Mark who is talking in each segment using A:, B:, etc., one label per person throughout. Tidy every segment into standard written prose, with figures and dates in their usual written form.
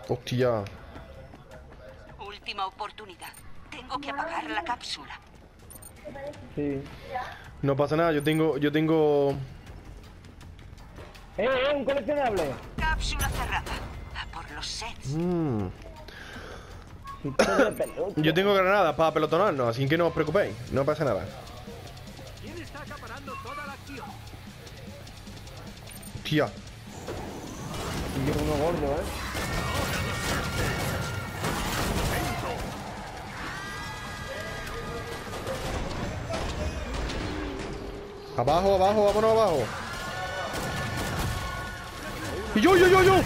A: Hostia.
B: Última oportunidad. Tengo que apagar la cápsula.
C: Sí.
A: No pasa nada, yo tengo...
C: Un coleccionable.
B: Cápsula cerrada. A por los sets.
A: Yo tengo granadas para pelotonarnos, así que no os preocupéis. No pasa nada.
D: ¿Quién está acaparando toda la acción?
A: Hostia.
C: Y yo uno gordo,
A: Abajo, abajo, vámonos abajo. ¡Y yo!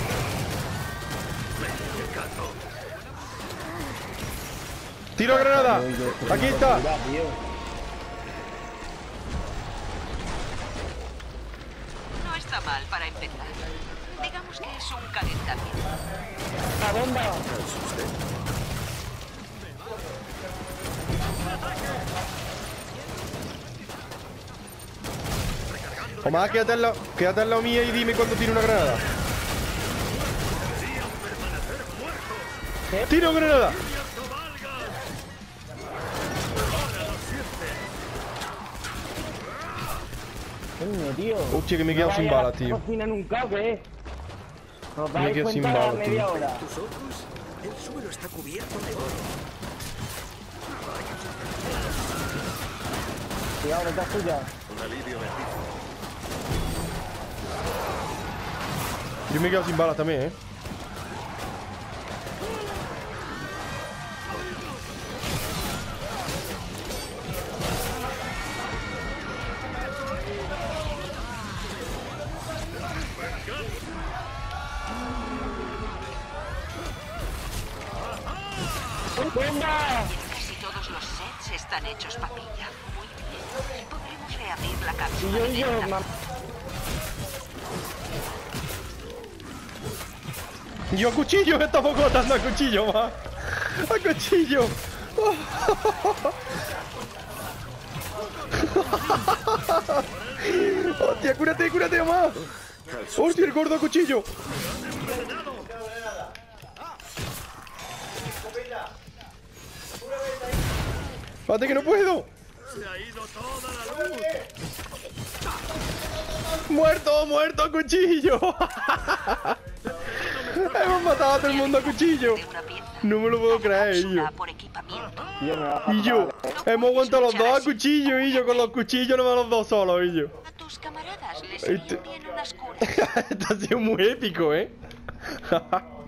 A: ¡Tiro granada! ¡Aquí está!
B: No está mal para empezar. Digamos que es un calentamiento.
C: ¡La bomba!
A: Tomás, quédate al lado mía y dime cuando tiro una granada. ¡Tiro granada!
C: Coño, tío.
A: Hostia, que me he quedado sin balas, tío.
C: Cocina nunca, ¿o qué? Nos
A: Me
C: dais
A: quedo sin
C: cuenta a la
A: balas,
C: media
A: tío.
C: hora.
D: Tus ojos, el suelo está cubierto de oro.
C: Cuidado, esta es tuya.
D: Un alivio bendito.
A: Yo me he quedado sin balas también, ¿eh?
C: ¡Bomba!
B: Casi todos los sets están hechos papilla. Muy bien. Podremos reabrir la
C: Y
B: cápsula.
C: yo,
B: directamente.
C: mamá.
A: Yo a cuchillo, estamos botando a cuchillo, más. A cuchillo. Hostia, cúrate, más. Hostia, el gordo a cuchillo. Espérate que no puedo.
D: Se ha ido toda la luz.
A: Muerto a cuchillo. Hemos matado a todo el mundo a cuchillo.
B: De una pieza.
A: No me lo puedo creer,
B: Cápsula
A: yo.
B: por equipamiento.
A: Y yo, hemos aguantado los dos a cuchillo, y yo con los cuchillos no me los dos solos, y yo.
B: A tus camaradas les
A: Este-
B: vienen bien unas curas.
A: Esto ha sido muy épico, ¿eh?